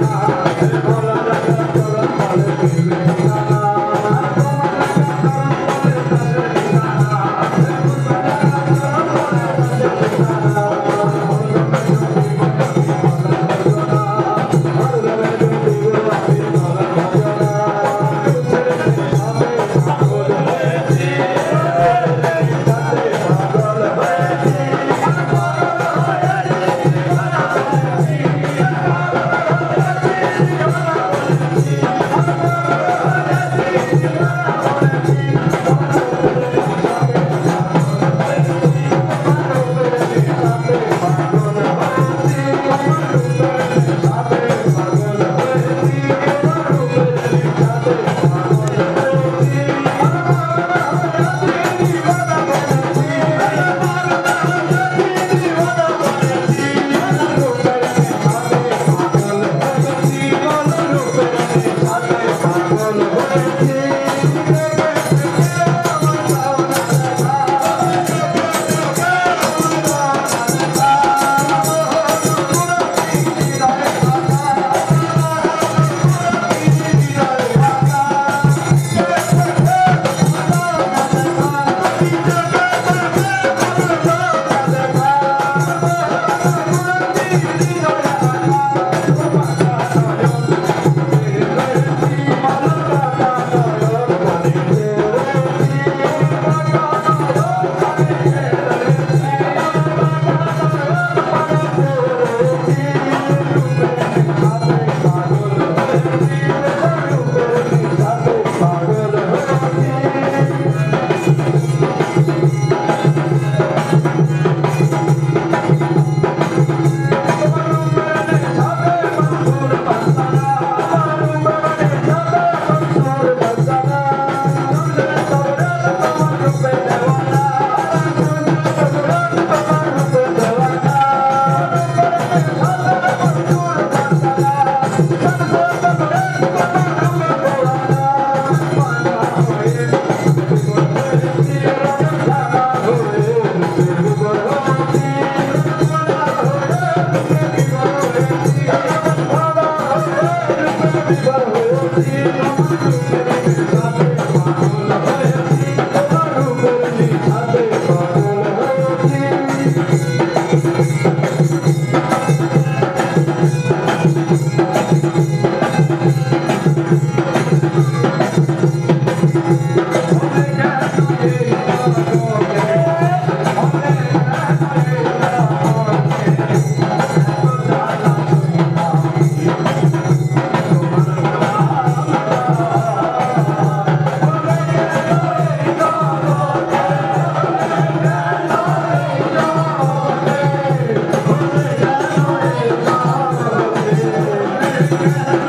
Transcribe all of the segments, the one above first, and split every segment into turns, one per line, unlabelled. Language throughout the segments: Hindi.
Yeah.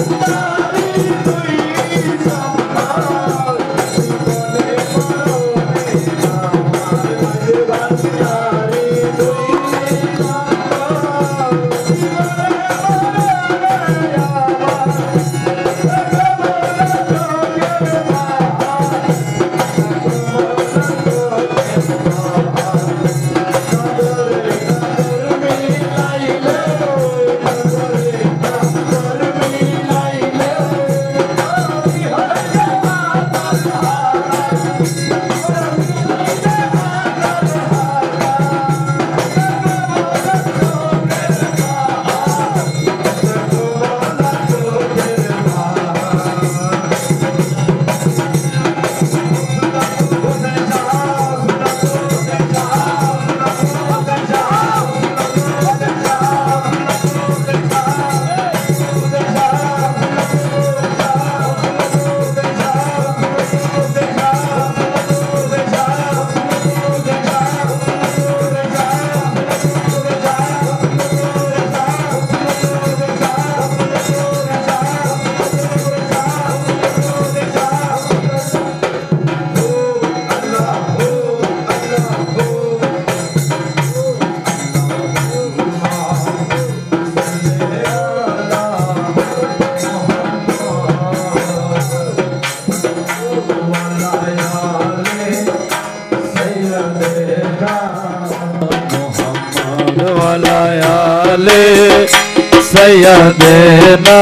सैयदना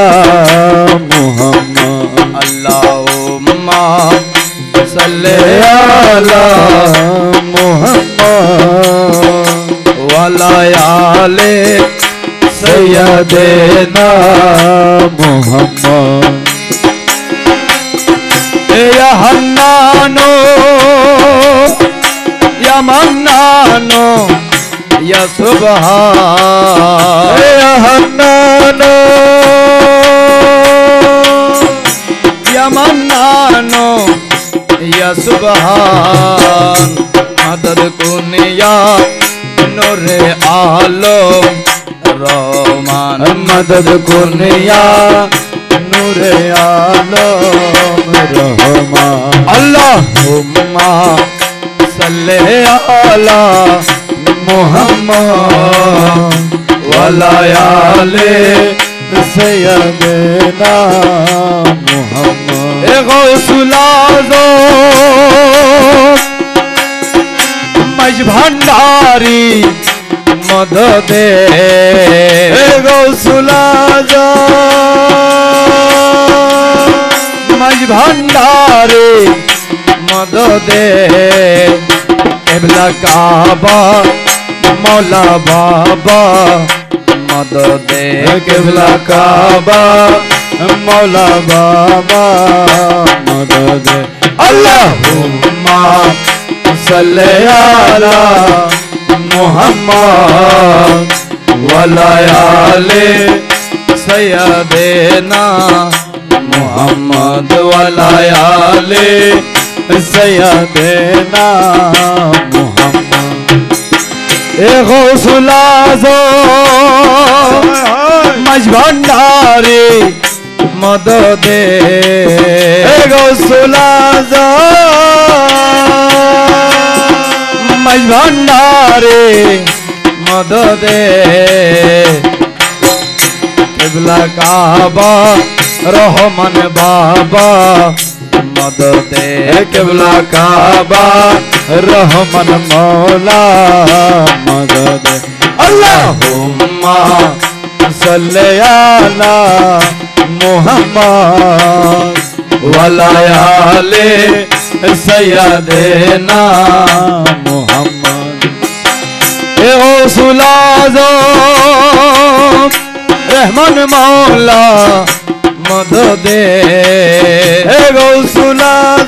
मुहम्मद अल्लाहुम्मा सल्ले अला मुहम्मद वाला आले सैयदना मुहम्मद। या हन्नानो या मन्नानो या सुबहान या हन्नानो या मन्नानो या सुबहान मदद कुनिया नूरे आलम रहमान मदद कुनिया नूरे आलम रहमान। अल्लाहुम्मा सल्ले अला मुहम्मद वाला आले सैयदना मुहम्मद। ए गौसुल आज़म मज भंडारी मददे ए गौसुल आज़म मज भंडारी मददे क़िबला काबा मौला बाबा मददे क़िबला काबा मौला बाबा मददे। अल्लाहुम्मा सल्ले अला मुहम्मद वाला आले सैयदना मुहम्मद वाला आले सैयदना मुहम्मद। ए गौसुल आज़म मज भंडारी मददे ए गौसुल आज़म मज भंडारी मददे क़िबला काबा रहमान बाबा मददे क़िबला काबा रहमान मौला मददे। अल्लाहुम्मा सल्ले अला मुहम्मद वाला आले सैयदना मुहम्मद। ए गौसुल आज़म रहमान मौला मददे ए गौसुल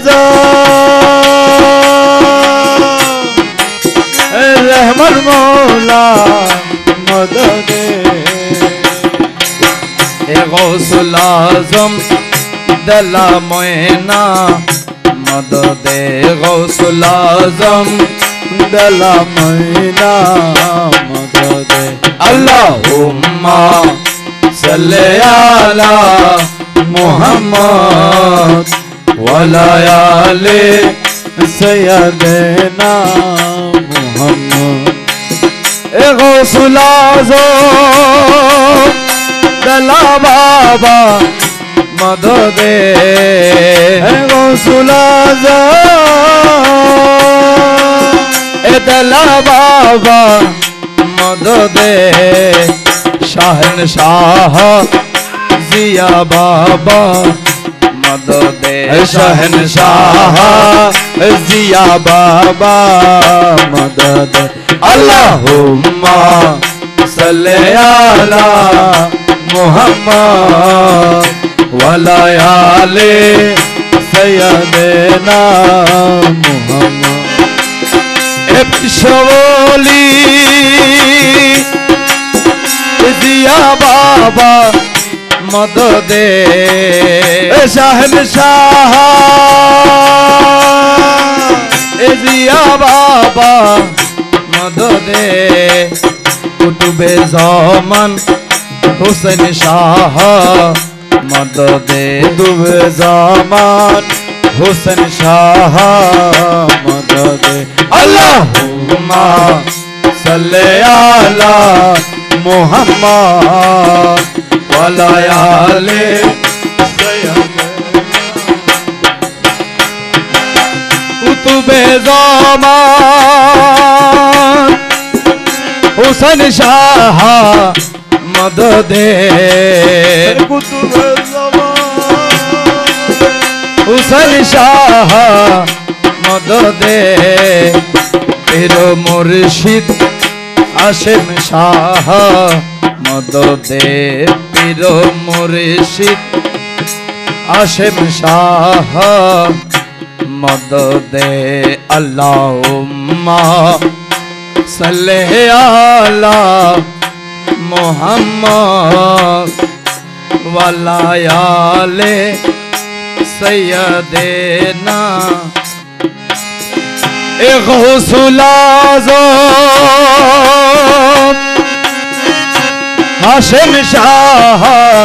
आज़म रहमान मौला मददे। ए गौसुल आज़म दला मोइना मददे गौसुल आज़म दला मोइना मददे। अल्लाहुम्मा सल्ले अला मोहम्मद वाला आले सैयदना मोहम्मद। ए गौसुल आज़म दला बाबा मददे, ए गौसुल आज़म ए दला बाबा मददे, शहनशाह जिया बाबा मददे, शहनशाह जिया बाबा मदद। अल्लाहुम्मा सल्ले अला मुहम्मद वाला आले सैयदना मुहम्मद। ए पिशवली जिया बाबा मददे, शहनशाह जिया बाबा मददे, कुतुबे ज़मान हुसैन शाह मददे, कुतुबे ज़मान हुसैन शाह मददे। अल्लाहुम्मा सल्ले अला मुहम्मद वाला आले कुतुबे ज़मान हुसैन शाह मददे, कुतुबे ज़मान हुसैन शाह मददे, पीरो मुर्शिद आशिम शाह मददे, पीरो मुर्शिद आशिम शाह मददे। अल्लाहुम्मा सल्ले अला मुहम्मद वाला आले सैयदना। ए गौसुल आज़म हाशिम शाह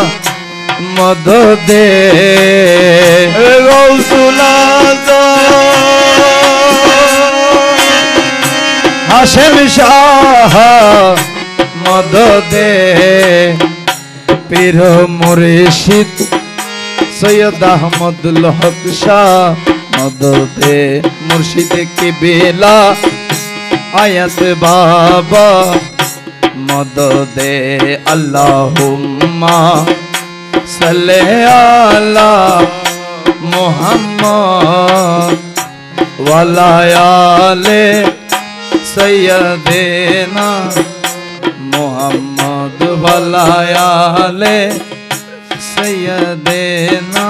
मददे, ए गौसुल आज़म हाशिम शाह मददे, पीर मुर्शिद सैयद अहमदुल हक शाह मददे, मुर्शिद की बेला आयत बाबा मददे। अल्लाहुम्मा सल्ले अला मुहम्मद वाला आले सैयदना मुहम्मद वाला आले सैयदना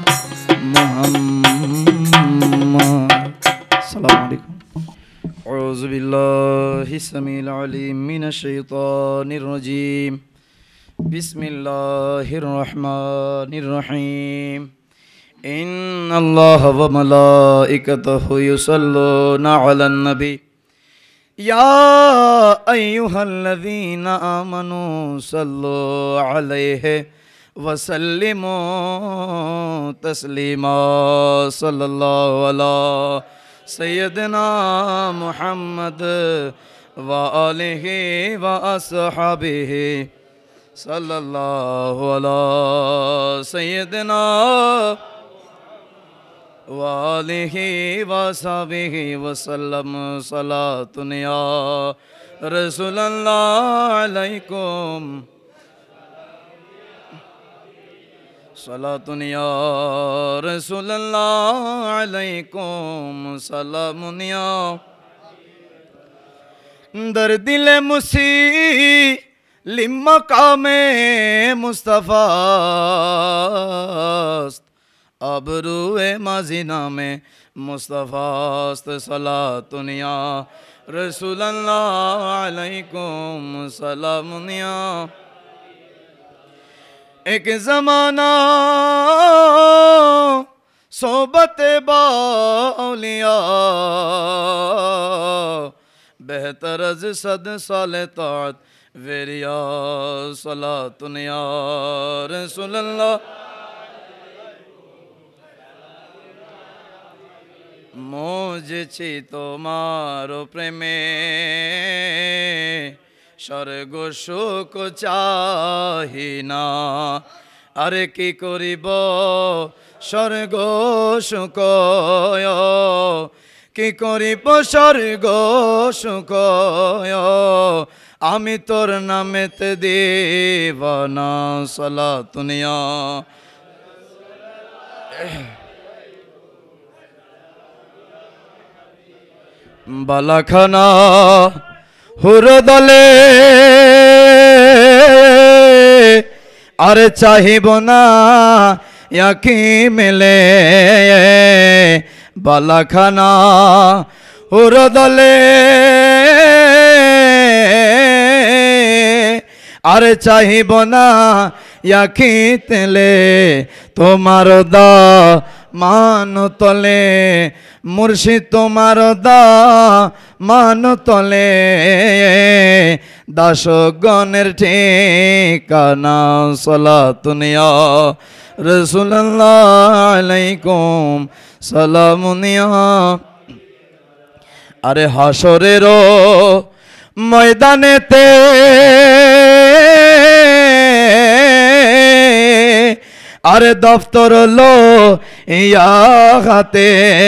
मुहम्मद। अस्सलामु अलैकुम। औज़ु बिल्लाहि समील अलीम मिनश शैतानिर रजीम। बिस्मिल्लाहिर रहमानिर रहीम। इन्नल्लाह व मलाइकतहु युसल्लूना अलन नबी या अय्युहल्लज़ीना आमनू सल्लु अलैहि वसल्लिमू तस्लीमा। सल्लल्लाहु अला सय्यदना मुहम्मद व आलिहि व अस्हाबिहि सल्लल्लाहु अला सय्यदना व आलिहि व अस्हाबिहि वसल्लम। सलातुन या रसूलल्लाह अलैकुम, सलातुन या रसूलल्लाह अलैकुम, सलामुन या दर दिल मुस्लिम मकामे मुस्तफ़ास्त, अबरूए माज़िना में मुस्तफ़ास्त। सलातुन या रसूलल्लाह अलैकुम, सलामुन या। एक ज़माना सोबत बाउलिया, बेहतर अज सद साल तात वेरिया। सलातुन या रसूलल्लाह মজেছি তোমার প্রেমে স্বর্গ সুখ চাহি না আরে কি করিব স্বর্গ সুখ কি করিব স্বর্গ সুখ আমি তোর নামেতে দেবানা সালাতুনিয়া বালাখানা হুরদলে আরে চাহিব না ইয়াকি মেলে বালাখানা হুরদলে আরে চাহিব না ইয়াকি তেলে তোমার দা মান তলে মুর্শিদ তোমার দা মান তলে দাসগণের ঠিকানা সালাতুনিয়া রাসূলুল্লাহ আলাইকুম সালামুনিয়া আরে হাসরের ময়দানেতে আরে দফতর লো ইয়া হাতে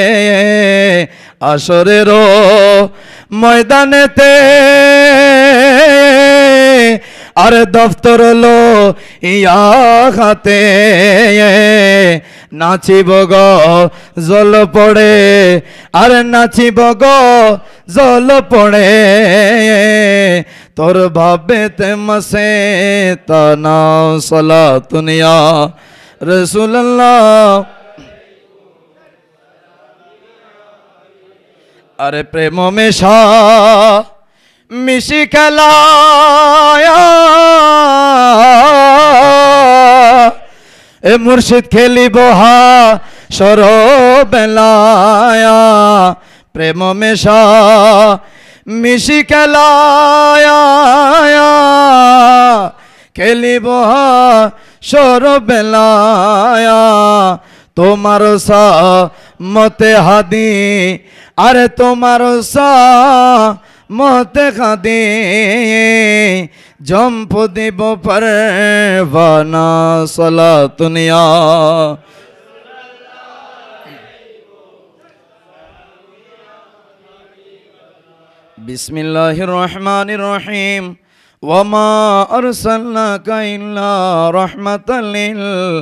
আসরের ময়দানেতে আরে দফতর লো ইয়া হাতে নাচিব গো জল পড়ে আরে নাচিব গো জল পড়ে তোর ভাবেতে মসে তানা সালাতুনিয়া রাসূলুল্লাহ अरे प्रेम में शाह मिशी खेलाया ए मुर्शिद खेली बोहा शरो बेलाया प्रेम में शाह मिशी खेलाया खेली बोहा शरो बेलाया তোমার সা মতে হাদি আরে তোমার সা মতে হাদি জম্প দিব পরবানা সালাতুনিয়া বিসমিল্লাহির রহমানির রহিম ওয়ামা আরসালনাকা ইল্লা রাহমাতাল লিল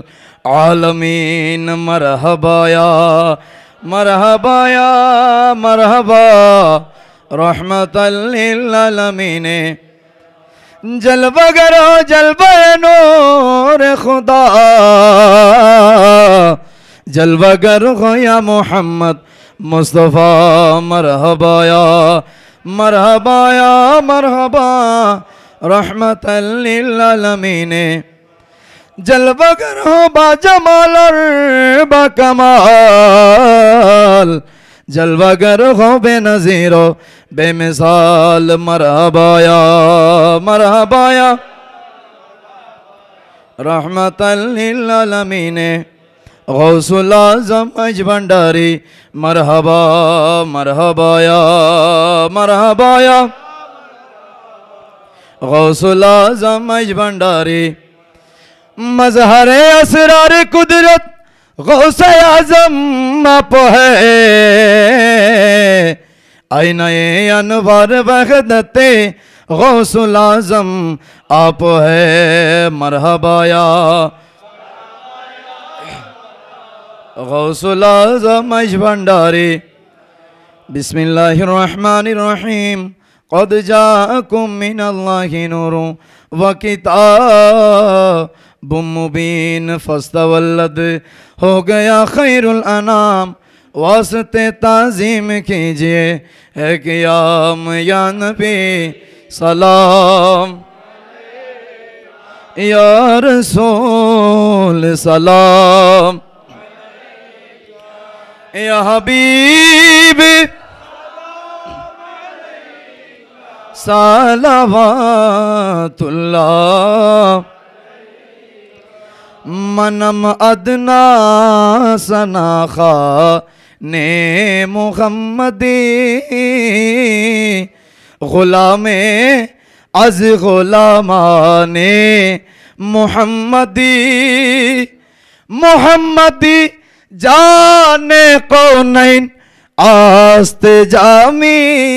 आलमीन मरहबाया मरहबाया मरहबा रहमतल लिल आलमीन जलवा गरो जलवा नूर खुदा जलवा गरो या मोहम्मद मुस्तफ़ा मरहबाया मरहबाया मरहबा रहमतल लिल आलमीन जलवा करो बा जमाल और बा कमाल जलवा करो हो बेनज़ीरो बेमिसाल मरहबाया मरहबाया रहमतल लिल आलमीन गौसुल आज़म अज भंडारी मरहबा मरहबाया मरहबाया गौसुल आज़म अज भंडारी मजहरे असरार कुदरत गौसे आज़म आप है आईनाए अनवार वहदते गौसुल आज़म आप है मरहबाया गौसुल आज़म अज भंडारी बिस्मिल्लाहिर रहमानिर रहीम क़द जाअकुम मिनल्लाहि नूरुन व किताब मुबीन फस्तवल्लद हो गया खैरुल अनाम वास्ते ताज़ीम कीजिए है क़याम या नबी सलाम या रसूल सलाम या हबीब सलावतुल्लाह मनम अदना सनाखा ने मुहम्मदी गुलामे अज गुलामाने मुहम्मदी मुहम्मदी जाने कौनैन आस्ते जामी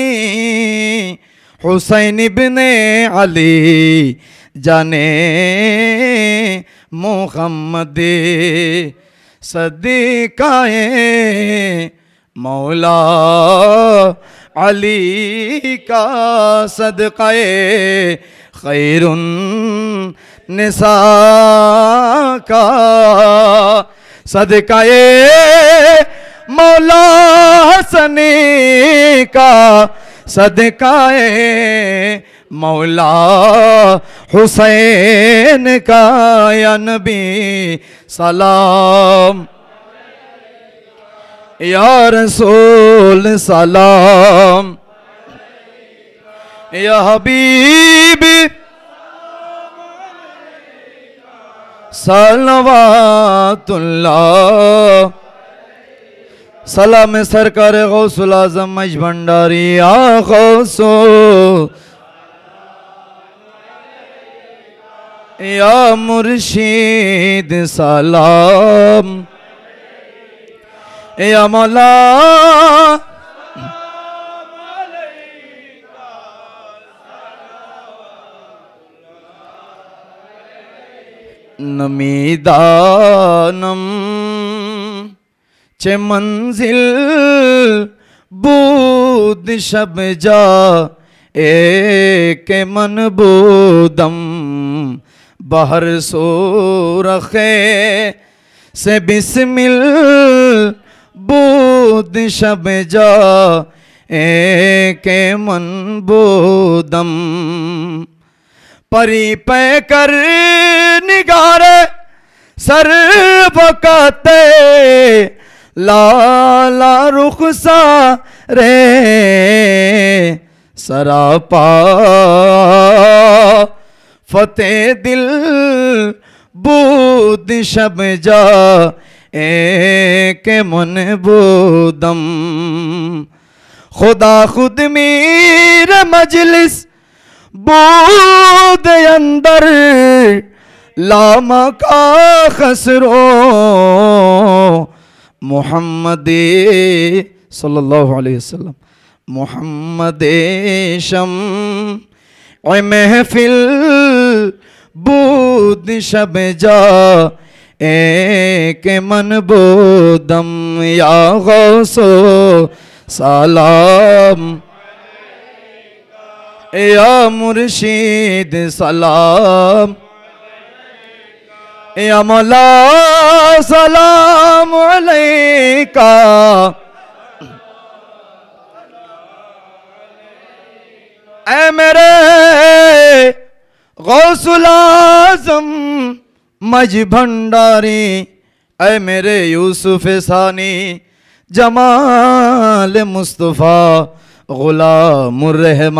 हुसैन इब्ने अली जाने मुहम्मदी सदीकाए मौला अली का सदकाए खैरुन निसा का सदकाए मौला हसनी का सदकाए मौला हुसैन का या नबी सलाम या रसूल सलाम या हबीबी सलवातुल्लाह सलाम सरकार गौसुल आजम मज भंडारी या गौसो या मुर्शिद सलाम या मौला नमीदानम चे मंजिल बूद शब जा एक मन बूदम बहर सो रखे से बिस्मिल बूद शब जा एक मन बूदम परी पे कर निगारे सर बकाते लाला रुखसा रे सरापा फतेह दिल बूद शब जा एक मन बूदम खुदा खुद मीर मजलिस बूद अंदर लामा का खसरो मुहम्मदे सल्लल्लाहु अलैहि वसल्लम मुहम्मदे शम ओ महफिल बूद शब जा एक मन बूदम या गौसो सलाम या मुर्शिद सलाम या मौला सलाम अलैका ऐ मेरे गौसुल आज़म मज भंडारी ऐ मेरे यूसुफ सानी जमाल मुस्तफ़ा गुलामुर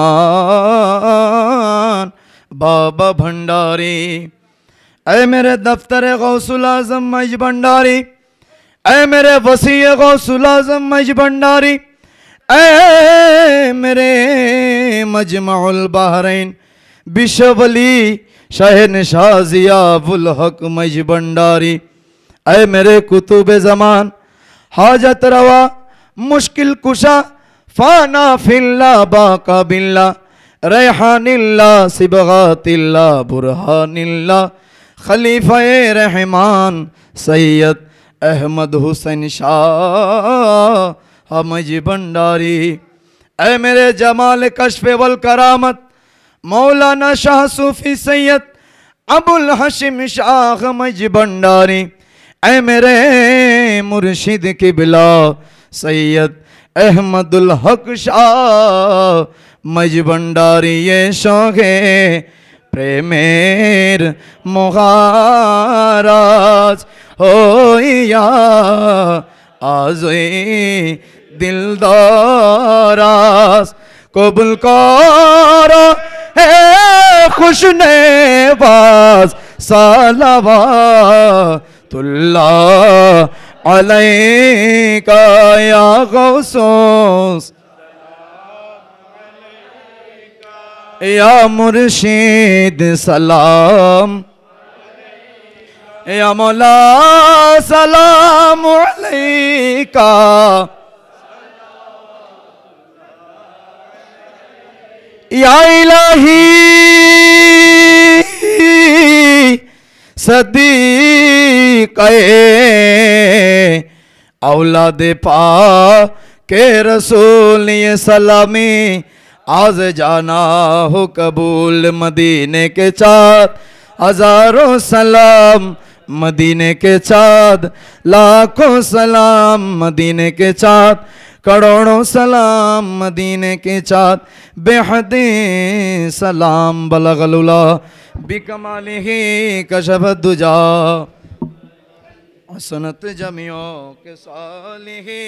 रहमान बाबा भंडारी ऐ मेरे दफ्तर गौसुल आज़म मज भंडारी ऐ मेरे वसी गौसुल आज़म मज भंडारी ऐ मेरे मजमाउल बहरैन बिशवली शहनशाह ज़ियाउल हक मज भंडारी ऐ मेरे कुतुब ज़मान हाजत रवा मुश्किल कुशा फाना फिल्ला बाका बिल्ला रेहानिल्ला सिबगातिल्ला बुरहानिल्ला खलीफाए रहमान सैयद अहमद हुसैन शाह मज भंडारी ऐ मेरे जमाल कश्फ वल करामत मौलाना शाह सूफी सैयद अबुल हशीम शाह मज भंडारी ऐ मेरे मुर्शिद किबला सैयद अहमदुल हक शाह मज भंडारी ये शौक़े प्रेमेर मोहाराज हो या आज़ोई दिलदाराज कबूल करो है खुशनेवाज सलावतुल्लाह अलैका या गौसूस या मुर्शिद सलाम या मौला सलाम अलैका या इलाही सदीक़ औलाद के रसूल ये सलामी आज जाना हो कबूल मदीने के चाँद हजारों सलाम मदीने के चाँद लाखों सलाम मदीने के चाँद करोड़ों सलाम मदीने के चाँद बेहदे सलाम बलगलुला बिकमालिही कशफत दुजा हसनत जमियो के सालिही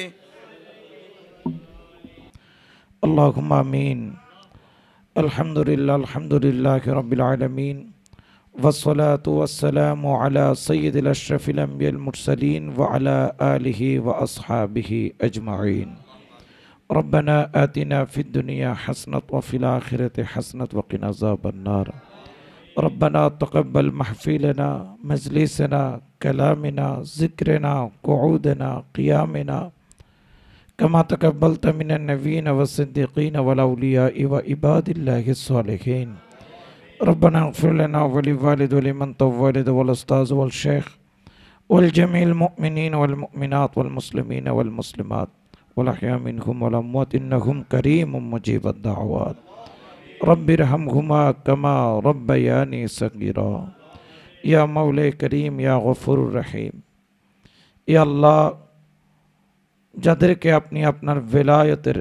अल्लाहुम्मा आमीन। अल्हम्दुलिल्लाह रब्बिल आलमीन वस्सलातु वस्सलामु अला सय्यिदिल अशरफिल अंबियाल मुरसलीन व अला आलिहि व अस्हाबिहि अजमईन। रब्बना आतिना फिद दुनिया हसनत व फिल आखिरति हसनत व क़िना अज़ाबन्नार। रब्बना तक़ब्बल महफ़िलना मजलिसना कलामना ज़िक्रना क़ुऊदना क़ियामना कमा तक़ब्बलत मिनन नबीय्यीन व सिद्दीक़ीन वल औलिया'i व इबादिल्लाहि स्सालिहीन। रब्बना इग़फ़िर लना व लिवालिदिना व लिमन तवल्लद वल उस्ताज़ वल शेख वल जमील मुमिनीन वल मुमिनात वल मुस्लिमीन वल मुस्लिमात वल अहया मिनहुम वल अमवात इन्नहुम करीमुम मुजीबुद दाअवात। रब्बिरहमहुमा कमा रब्बयानी सगीरा। या मौला करीम या गफूर रहीम। या अल्लाह যাদেরকে আপনি আপনার বেলায়েতের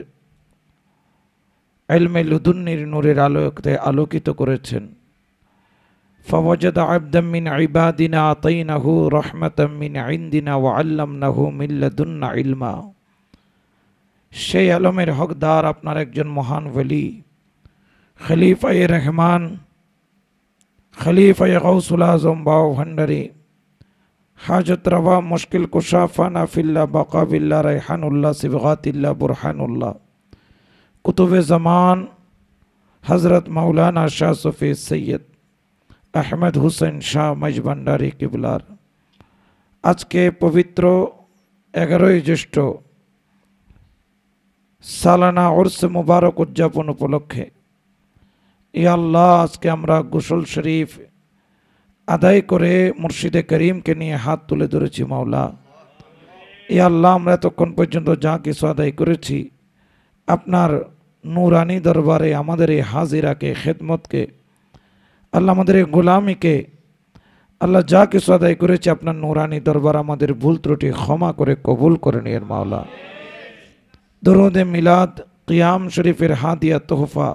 ইলমে লুদুন্নির নূরের আলোতে আলোকিত করেছেন, ফাওয়াজাদা আবদাম মিন ইবাদিনা আতাইনাহু রাহমাতাম মিন ইনদিনা ওয়া আল্লামনাহু মিন লাদুন্না ইলমা। সেই আলমের হকদার আপনার একজন মহান ওলি খলিফায়ে রহমান খলিফায়ে গাউসুল আজম বাও ভান্ডারী हाजत रवा मुश्किल कुशा फ़ाना फ़िल्ला बक़ा बिल्ला रैहानुल्लाह सिबग़ातिल्लाह बुरहानुल्लाह कुतुब ज़मान हज़रत मौलाना शाह सूफ़ी सैयद अहमद हुसैन शाह मजभंडारी किबलार आज के पवित्र 11 ज्येष्ठ सालाना उर्स मुबारक उद्यापन उपलक्षे या अल्लाह आज के আমরা গোসল শরীফ আদায় করে মুর্শিদে করিমকে নিয়ে হাত তুলে ধরেছি। মাওলা ইয়া আল্লাহ আমরা এতক্ষণ পর্যন্ত যা কিছু আদায় করেছি আপনার নূরানি দরবারে আমাদের এই হাজিরাকে খেদমতকে আল্লাহ আমাদের এই গোলামিকে আল্লাহ যা কিছু আদায় করেছি আপনার নূরানি দরবার আমাদের ভুল ত্রুটি ক্ষমা করে কবুল করে নিন মাওলা। দরুদে মিলাদ কিয়াম শরীফের হাদিয়া তোহফা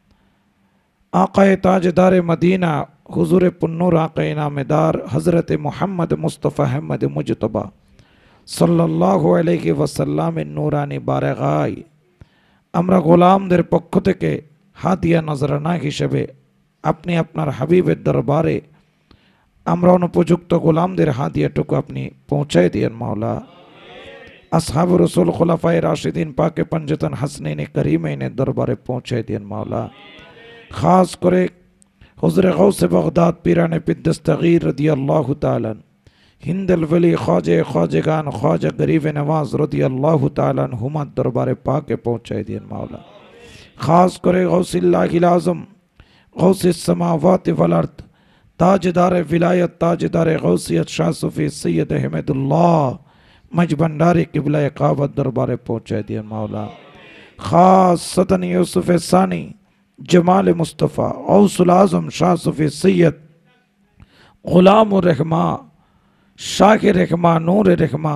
आक़ाए ताजदार मदीना हुज़ूर पुन्नूर आक़ाए नामेदार हज़रत मोहम्मद मुस्तफ़ा अहमद मुजतबा सल्लल्लाहु अलैहि वसल्लम नूरानी बारगाय আমরা গোলামদের পক্ষ থেকে হাদিয়া নজরানা হিসেবে আপনি আপনার হাবিবের দরবারে আমরা অনুপযুক্ত গোলামদের হাদিয়াটুকু আপনি পৌঁছায় দিয়েন মাওলা। আসহাব রসুল খুলাফায়ে রাশিদিন পাকে पंजतन हसनैन करीमैन दरबारे पहुँचाए दिएन माওলা। खास करे हुज़ूर गौस बगदाद पीराने पीर दस्तगीर रदियल्लाहु ताला हिंदल वली ख्वाजे ख्वाजेगान ख्वाजा गरीब नवाज रदियल्लाहु ताला हुमा दरबारे पाके पहुँचाए दिएन माওলা। खास करे गौसिल्लाहिल आज़म गौसिस समावात वल अर्द ताजदार विलायत ताजदार गौसियत शाह सूफ़ी सैयद अहमदुल्लाह मजभंडारी किबला काबत दरबारे पहुँचाए दिएन माওলা। खास सतन यूसुफ सानी जमाल मुस्तफ़ा गौसुल आज़म शाह सूफ़ी सैयद ग़ुलाम रहमा शाह रहमा नूर रहमा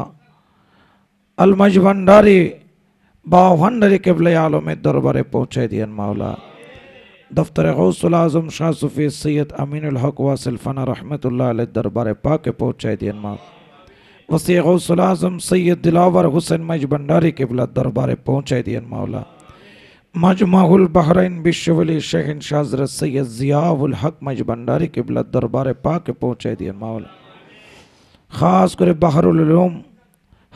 अल मजभंडारी बावहंडरी किबले आलम दरबारे पहुँचाए दिएन माওলা। दफ्तर गौसुल आज़म शाह सूफ़ी सैयद अमीनुल हक वासिल फ़ना रहमतुल्लाह अलैह दरबारे पाके पहुँचाए दिएन माওলা। वसी गौसुल आज़म सैयद दिलावर हुसैन मजभंडारी किबला दरबारे पहुँचाए दिएन माওলা। मजमाहुल बहरैन विश्ववली शहन शाह हज़रत सैयद ज़ियाउल हक मजभंडारी किबला दरबारे पाके पहुँचाए दिएन माওলা। खास करे बहरुल उलूम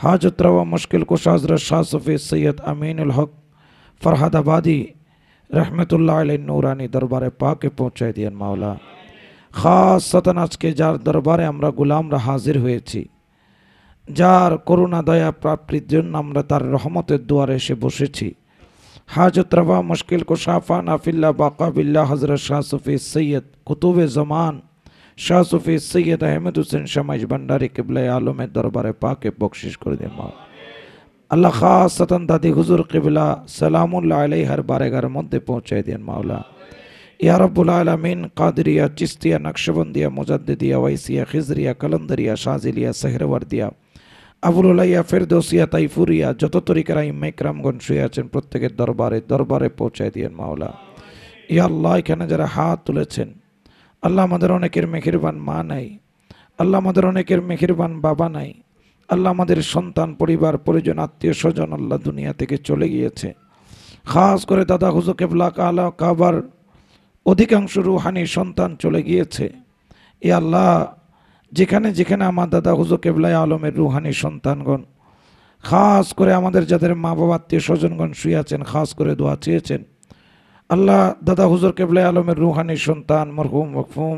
हाजत रवा मुश्किल कुशा हज़रत शाह सूफ़ी सैयद अमीनुल हक फरहादाबादी रहमतुल्लाह अलैह नूरानी दरबारे पाके पहुँचाई दिएन माওলা। খাসতান আজকে যার দরবারে আমরা গোলামরা হাজির হয়েছি, যার করুণা দয়া প্রাপ্তির জন্য আমরা তার রহমতের দুয়ারে এসে বসেছি, হাজত রওয়া মুশকিল কুশা ফানা ফিল্লাহ বাকা বিল্লাহ হযরত শাহ সুফি সৈয়দ কুতুবে জামান শাহ সুফি সৈয়দ আহমেদ হোসেন শামাইশ ভান্ডারী কিবলা আলমের দরবারে পাকে বকশিশ করে দেন মাওলা। আল্লাহ খাসতান দাদি হুজুর কিবলা সালামুল্লাহ আলাইহার বারেগার মধ্যে পৌঁছায় দেন মাওলা। ইয়া রব্বুল আলামিন কাদরিয়া চিস্তিয়া নকশবন্দিয়া মুজাদ্দিদিয়া ওয়াইসিয়া খিজরিয়া কলন্দরিয়া শাজিলিয়া সেহরওয়ার্দিয়া আবুলুলাইয়া ফেরদৌসিয়া তাইফুরিয়া যত তরিকার আইম্মা ইকরামগণ শুয়ে আছেন প্রত্যেকের দরবারে দরবারে পৌঁছায় দিয়েন মাওলা। ইয়া আল্লাহ এখানে যারা হাত তুলেছেন, আল্লাহ আমাদের অনেকের মেহেরবান মা নাই, আল্লাহ আমাদের অনেকের মেহেরবান বাবা নাই, আল্লাহ আমাদের সন্তান পরিবার পরিজন আত্মীয় স্বজন আল্লাহ দুনিয়া থেকে চলে গিয়েছে। খাস করে দাদা হুজুর কেবলা কালা কাবার অধিকাংশ রুহানি সন্তান চলে গিয়েছে। এ আল্লাহ যেখানে যেখানে আমার দাদা হুজুর কেবলাই আলমের রুহানি সন্তানগণ, খাস করে আমাদের যাদের মা বাবা আত্মীয় স্বজনগণ শুয়ে আছেন, খাস করে দোয়া চেয়েছেন আল্লাহ দাদা হুজুর কেবলাই আলমের রুহানি সন্তান মরহুম মকফুম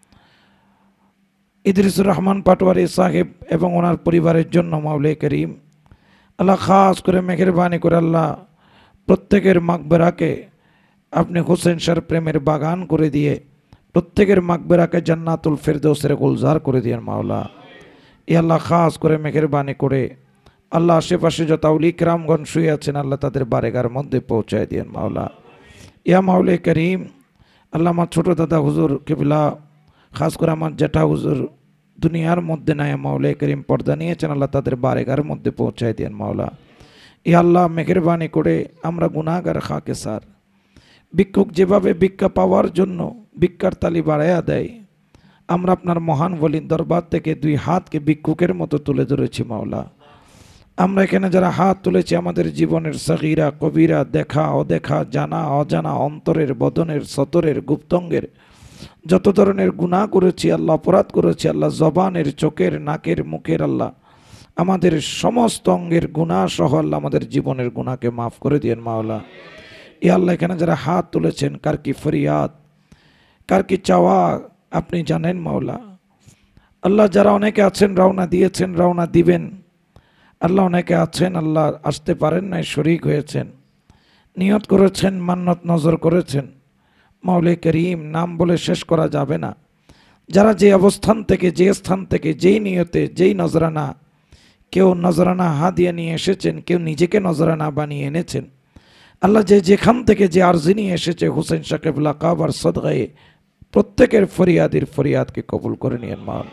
ইদ্রিসুর রহমান পাটোয়ারি সাহেব এবং ওনার পরিবারের জন্য মাওলা করিম আল্লাহ খাস করে মেহেরবানি করে আল্লাহ প্রত্যেকের মাগবেরাকে আপনি হোসেন শাহর প্রেমের বাগান করে দিয়ে প্রত্যেকের মাগবেরাকে জান্নাতুল ফেরদৌসের গুলজার করে দিয়েন মাওলা। ই আল্লাহ খাস করে মেহেরবানি করে আল্লাহ আশেপাশে যত আউলি কিরামগণ শুয়ে আছেন আল্লাহ তাদের বারেগার মধ্যে পৌঁছায় দিয়েন মাওলা। ইয়া মাওলা করিম আল্লাহ আমার ছোটো দাদা হুজুর কিবলা খাস করে আমার জেঠা হুজুর দুনিয়ার মধ্যে নাই, মাওলা করিম পর্দা নিয়েছেন আল্লাহ তাদের বারেগার মধ্যে পৌঁছায় দিয়েন মাওলা। ই আল্লাহ মেহেরবানি করে আমরা গুনাহগার খাকে সার ভিক্ষুক যেভাবে ভিক্ষা পাওয়ার জন্য ভিক্ষার তালি বাড়াইয়া দেয়, আমরা আপনার মহান ওলির দরবার থেকে দুই হাতকে ভিক্ষুকের মতো তুলে ধরেছি মাওলা। আমরা এখানে যারা হাত তুলেছি আমাদের জীবনের সগীরা কবিরা দেখা অদেখা জানা অজানা অন্তরের বদনের সতরের গুপ্তঙ্গের যত ধরনের গুনাহ করেছি আল্লাহ, অপরাধ করেছি আল্লাহ, জবানের চোখের নাকের মুখের আল্লাহ আমাদের সমস্ত অঙ্গের গুনাহ সহ আল্লাহ আমাদের জীবনের গুনাহকে মাফ করে দিয়েন মাওলা। এ আল্লাহ এখানে যারা হাত তুলেছেন কার কি ফরিয়াদ কার কি চাওয়া আপনি জানেন মাওলা। আল্লাহ যারা অনেকে আছেন রওনা দিয়েছেন রওনা দিবেন, আল্লাহ অনেকে আছেন আল্লাহ আসতে পারেন নাই শরীক হয়েছেন, নিয়ত করেছেন মান্নত নজর করেছেন মাওলা করিম নাম বলে শেষ করা যাবে না। যারা যে অবস্থান থেকে যে স্থান থেকে যেই নিয়তে যেই নজরানা, কেউ নজরানা হাদিয়া নিয়ে এসেছেন, কেউ নিজেকে নজরানা বানিয়ে এনেছেন, আল্লাহ যে যেখান থেকে যে আরজি নিয়ে এসেছে হুসেন শাহ কিবলা কাবার সদগায়ে প্রত্যেকের ফরিয়াদের ফরিয়াদকে কবুল করে নিয়েন মাওলা।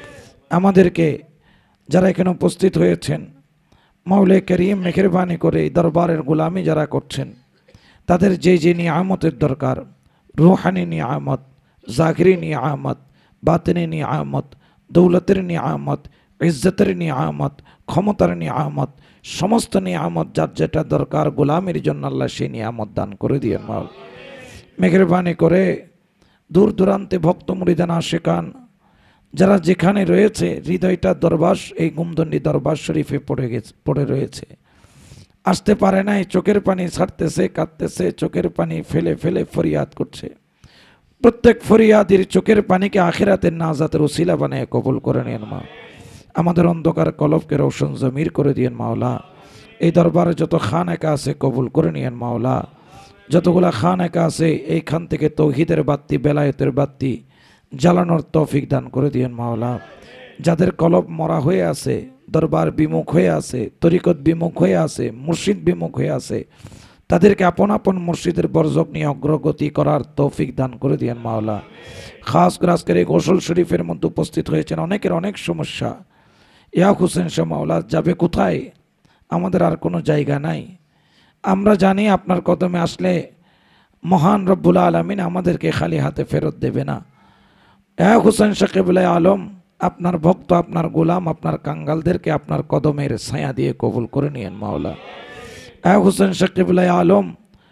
আমাদেরকে যারা এখানে উপস্থিত হয়েছেন মাওলা করিম মেহেরবানি করে দরবারের গোলামি যারা করছেন তাদের যে যে নিয়ামতের দরকার, রুহানি নিয়ামত, জাগরি নিয়ামত, বাতিনি নিয়ামত, দৌলতের নিয়ামত, ইজ্জতের নিয়ামত, ক্ষমতার নিয়ামত, সমস্ত নিয়ামত যার যেটা দরকার গোলামের জন্য আল্লাহ সেই নিয়ামত দান করে দিয়ে মাওলা। মেহেরবানি করে দূর দূরান্তে ভক্ত মুরিদান আশিকান যারা যেখানে রয়েছে হৃদয়টা দরবার এই গুমদন্ডি দরবার শরীফে পড়ে রয়েছে, আসতে পারে নাই, চোখের পানি ছাড়তেছে কাঁদতেছে, চোখের পানি ফেলে ফেলে ফরিয়াদ করছে, প্রত্যেক ফরিয়াদের চোখের পানিকে আখিরাতের নাজাতের ওসিলা বানিয়ে কবুল করে নেন মা। আমাদের অন্ধকার কলবকে রোশন জমির করে দিয়েন মাওলা। এই দরবারে যত খানেকা আছে কবুল করে নিয়েন মাওলা। যতগুলা খানেকা আছে এইখান থেকে তৌহিদের বাত্তি বেলায়েতের বাত্তি জ্বালানোর তৌফিক দান করে দিয়েন মাওলা। যাদের কলব মরা হয়ে আছে, দরবার বিমুখ হয়ে আছে, তরিকত বিমুখ হয়ে আছে, মুর্শিদ বিমুখ হয়ে আছে, তাদেরকে আপন আপন মুর্শিদের বরজক নিয়ে অগ্রগতি করার তৌফিক দান করে দিয়েন মাওলা। খাস করে আজকের এই গোসল শরীফের মধ্যে উপস্থিত হয়েছেন অনেকের অনেক সমস্যা, ইয়া হুসেন শাহ মাওলা যাবে কোথায়, আমাদের আর কোনো জায়গা নাই। আমরা জানি আপনার কদমে আসলে মহান রব্বুল আলামিন আমাদেরকে খালি হাতে ফেরত দেবে না। ইয়া হুসেন শাহ কিবলা আলম আপনার ভক্ত আপনার গোলাম আপনার কাঙ্গালদেরকে আপনার কদমের ছায়া দিয়ে কবুল করে নিয়েন মাওলা। ইয়া হুসেন শাহ কিবলা আলম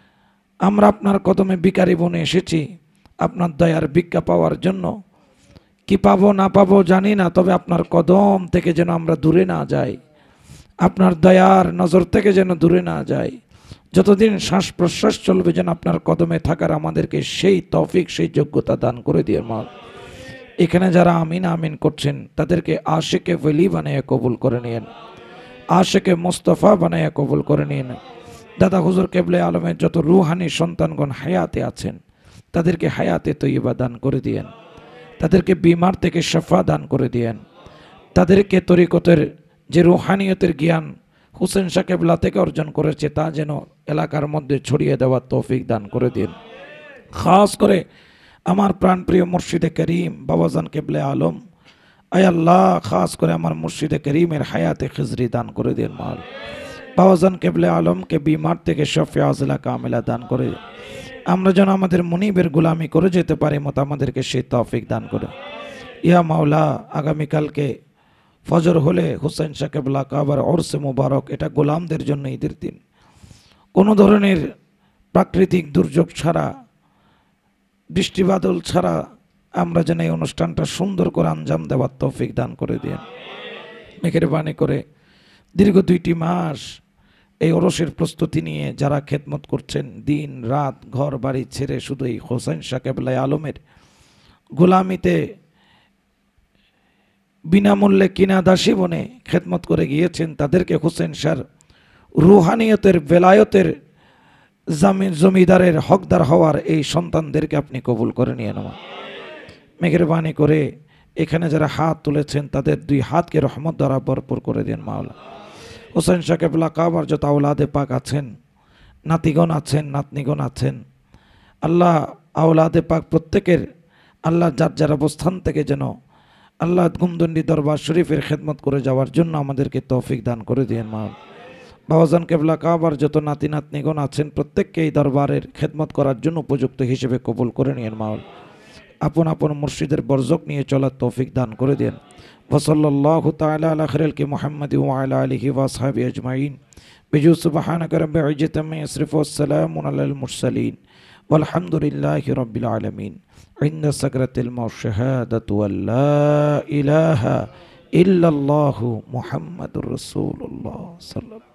আমরা আপনার কদমে ভিখারি বনে এসেছি আপনার দয়ার ভিক্ষা পাওয়ার জন্য, কি পাবো না পাবো জানি না, তবে আপনার কদম থেকে যেন আমরা দূরে না যাই। আপনার দয়ার নজর থেকে যেন দূরে না যায়। যতদিন শ্বাস প্রশ্বাস চলবে যেন আপনার কদমে থাকার আমাদেরকে সেই তৌফিক, সেই যোগ্যতা দান করে দিয়ে মাল। এখানে যারা আমিন আমিন করছেন তাদেরকে আশিকে ওলি বানিয়ে কবুল করে নিয়েন, আশিকে মোস্তফা বানিয়ে কবুল করে নিন। দাদা হুজুর কেবলে আলমের যত রুহানি সন্তানগণ হায়াতে আছেন তাদেরকে হায়াতে তৈয়বা দান করে দিয়েন, তাদেরকে বিমার থেকে শফা দান করে দিয়েন, তাদেরকে তরিকতের যে রুহানিয়তের জ্ঞান হুসেন শাহ কেবলা থেকে অর্জন করেছে তা যেন এলাকার মধ্যে ছড়িয়ে দেওয়ার তৌফিক দান করে দিন। খাস করে আমার প্রাণপ্রিয় মুর্শিদে করিম বাবাজান কেবলে আলম, আয় আল্লাহ খাস করে আমার মুর্শিদে করিমের হায়াতে খিজরি দান করে দিন মাল। বাবাজান কেবলে আলমকে বিমার থেকে শফে আজলা কামেলা দান করে আমরা যেন আমাদের মুনিবের গোলামি করে যেতে পারি মতো আমাদেরকে সেই তৌফিক দান করে। ইয়া মাওলা, আগামীকালকে ফজর হলে হুসেন শাহ কেবলা কাবার ওরসে মুবারক, এটা গোলামদের জন্য ঈদের দিন। কোনো ধরনের প্রাকৃতিক দুর্যোগ ছাড়া, বৃষ্টিবাদল ছাড়া আমরা যেন এই অনুষ্ঠানটা সুন্দর করে আঞ্জাম দেওয়ার তৌফিক দান করে দিন। মেহেরবানি করে দীর্ঘ 2টি মাস এই ওরসের প্রস্তুতি নিয়ে যারা খেদমত করছেন, দিন রাত ঘর বাড়ি ছেড়ে শুধু এই হোসেন শাহ কেবলা আলমের গোলামিতে বিনামূল্যে কিনা দাসী বনে খেদমত করে গিয়েছেন, তাদেরকে হোসেন শাহর রুহানিয়তের বেলায়তের জমিদারের হকদার হওয়ার এই সন্তানদেরকে আপনি কবুল করে নিয়ে নেওয়া। মেহেরবানি করে এখানে যারা হাত তুলেছেন তাদের 2 হাতকে রহমত দ্বারা ভরপুর করে দিন মাওলা। হোসেন শাহ কেবলা কাবার যত আওলাদে পাক আছেন, নাতিগণ আছেন, নাতনিগণ আছেন, আল্লাহ আওলাদে পাক প্রত্যেকের আল্লাহ যার যার অবস্থান থেকে যেন আল্লাহ গুমদন্ডি দরবার শরীফের খেদমত করে যাওয়ার জন্য আমাদেরকে তৌফিক দান করে দিন মা। বাবাজান কেবলা কাবার যত নাতি নাতনিগণ আছেন প্রত্যেককে এই দরবারের খেদমত করার জন্য উপযুক্ত হিসেবে কবুল করে নিন মাওল। আপন আপন মুর্শিদের বরজক নিয়ে চলার তৌফিক দান করে দেন। ওয়াসাল্লাল্লাহু তাআলা আলা খায়রিল মুহাম্মাদ ওয়া আলা আলিহি ওয়া আসহাবি আজমাইন বিজু সুবহানাকা রাব্বিল ইজ্জাতি আম্মা ইয়াসিফুন ওয়া সালামুন আলাল মুরসালিন ওয়ালহামদুলিল্লাহি রাব্বিল আলামিন। ইন্না সাকরাতিল মাউত শাহাদাতু আল্লা ইলাহা ইল্লাল্লাহু মুহাম্মাদুর রাসূলুল্লাহ সাল্লাল্লাহু